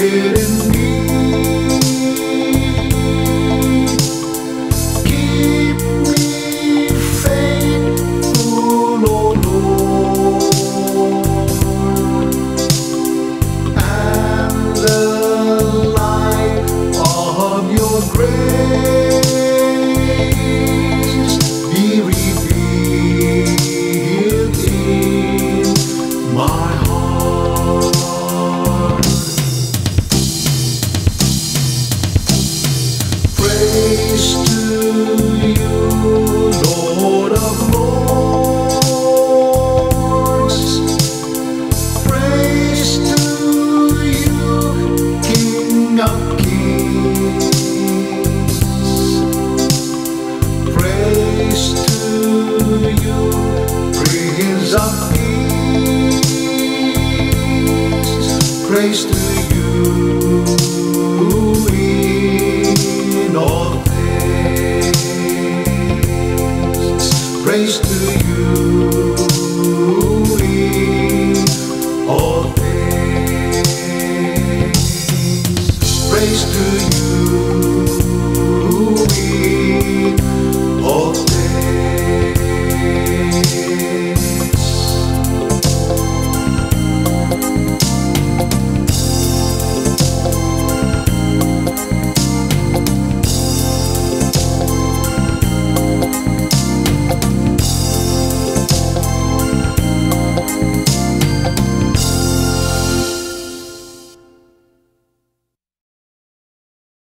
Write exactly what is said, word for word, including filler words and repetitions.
Spirit in me. Keep me faithful, O Lord, and the light of your grace be revealed in my heart. Praise to you, Lord of Lords. Praise to you, King of Kings. Praise to you, Prince of Peace. Praise to